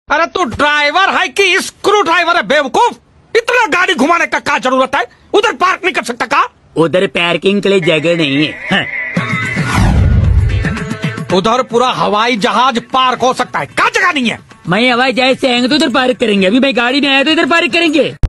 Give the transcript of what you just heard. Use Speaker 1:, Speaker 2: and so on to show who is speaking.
Speaker 1: अरे तू ड्राइवर है कि स्क्रू ड्राइवर है बेवकूफ? इतना गाड़ी घुमाने का क्या जरूरत है? उधर पार्क नहीं कर सकता का?
Speaker 2: उधर पार्किंग के लिए जगह नहीं है। हाँ।
Speaker 1: उधर पूरा हवाई जहाज पार्क हो सकता है, क्या जगह नहीं है?
Speaker 2: मैं हवाई जहाज से आएंगे तो उधर पार्क करेंगे, अभी मैं गाड़ी में आया तो इधर पार्क करेंगे।